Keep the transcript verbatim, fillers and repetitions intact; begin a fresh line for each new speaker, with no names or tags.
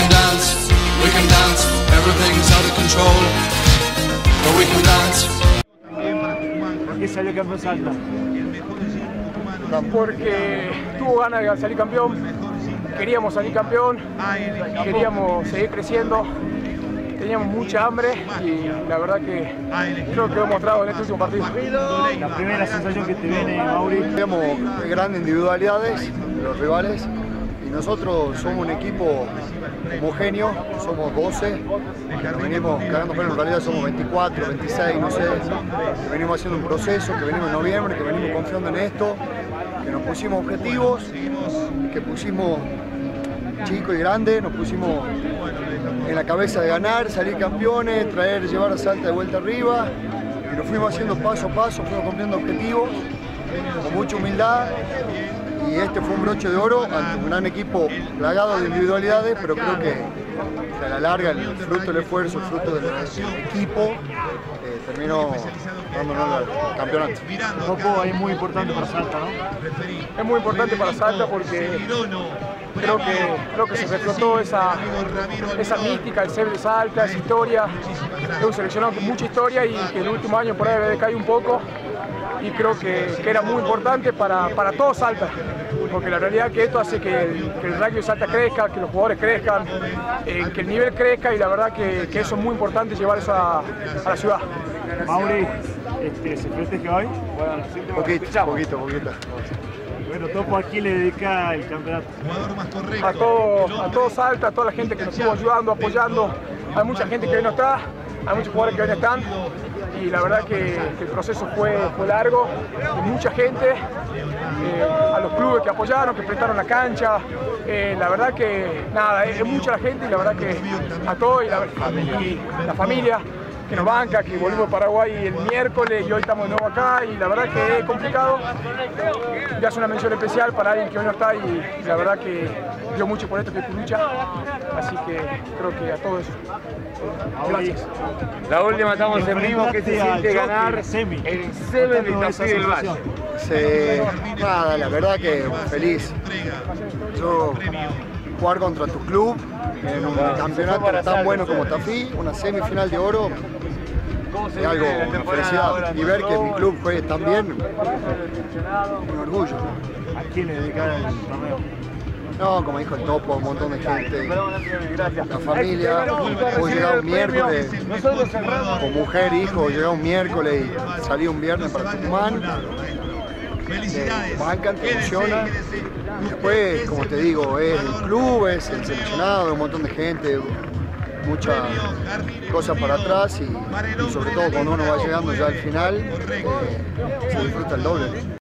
dance, we can dance, everything's out of control, but we can dance.
¿Por qué salió campeón Salta?
Porque tuvo ganas de salir campeón, queríamos salir campeón, queríamos seguir creciendo, teníamos mucha hambre y la verdad que creo que lo hemos mostrado en este último partido.
La primera sensación que te viene, Mauri.
Tenemos grandes individualidades, los rivales, y nosotros somos un equipo homogéneo, somos doce, que venimos cagando pero en realidad somos veinticuatro, veintiséis, no sé, que venimos haciendo un proceso, que venimos en noviembre, que venimos confiando en esto, que nos pusimos objetivos, que pusimos chicos y grandes, nos pusimos en la cabeza de ganar, salir campeones, traer, llevar a Salta de vuelta arriba, y lo fuimos haciendo paso a paso, fuimos cumpliendo objetivos, con mucha humildad, y este fue un broche de oro ante un gran equipo plagado de individualidades, pero creo que, que a la larga el fruto del esfuerzo, el fruto del equipo, eh, terminó dándonos el campeonato.
El topo es muy importante para Salta, ¿no?
Es muy importante para Salta porque creo que, creo que se reflotó esa, esa mística, el ser de Salta, esa historia. Es un seleccionado con mucha historia y que el último año por ahí había decaído un poco. Y creo que, que era muy importante para, para todo Salta, porque la realidad es que esto hace que el, que el rugby de Salta crezca, que los jugadores crezcan, eh, que el nivel crezca y la verdad que, que eso es muy importante llevar eso a, a la ciudad.
Mauri, este, ¿se festeja hoy?
Bueno, poquito, poquito, poquito.
Bueno, Topo, ¿a quién le dedica el campeonato?
A todo, a todo Salta, a toda la gente que nos estuvo ayudando, apoyando. Hay mucha gente que hoy no está, hay muchos jugadores que hoy no están. Y la verdad que, que el proceso fue, fue largo, de mucha gente, eh, a los clubes que apoyaron, que prestaron la cancha, eh, la verdad que nada, es, es mucha la gente y la verdad que a todos y la, y la familia que nos banca, que volvimos a Paraguay el miércoles y hoy estamos de nuevo acá y la verdad que es complicado. Ya es una mención especial para alguien que hoy no está y, y la verdad que dio mucho por esto que es tu lucha, así que creo que a todos eso. Gracias.
La última estamos en vivo, ¿qué se siente ganar el semi del Tafí del Valle?
Sí, nada, la verdad que feliz. Yo jugar contra tu club en un campeonato tan bueno como Tafí, una semifinal de oro, es algo, una felicidad. Y ver que mi club juegue tan bien, un orgullo.
¿A quién le dedica el torneo?
No, como dijo el Topo, un montón de gente, la familia, hoy llegaba un miércoles, con mujer, hijo, llegaba un miércoles y salía un viernes para Tucumán, te bancan, te emocionan, y después, como te digo, es el club, es el seleccionado, un montón de gente, muchas cosas para atrás y, y sobre todo cuando uno va llegando ya al final, eh, se disfruta el doble.